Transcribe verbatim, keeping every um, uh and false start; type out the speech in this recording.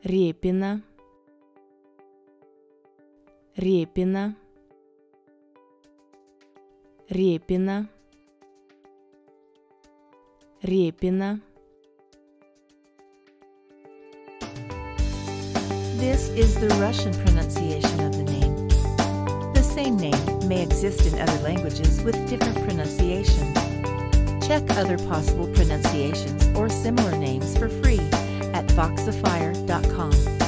Репина, Репина, Репина, Репина. This is the Russian pronunciation of the name. The same name may exist in other languages with different pronunciations. Check other possible pronunciations or similar names for free at voxifier dot com.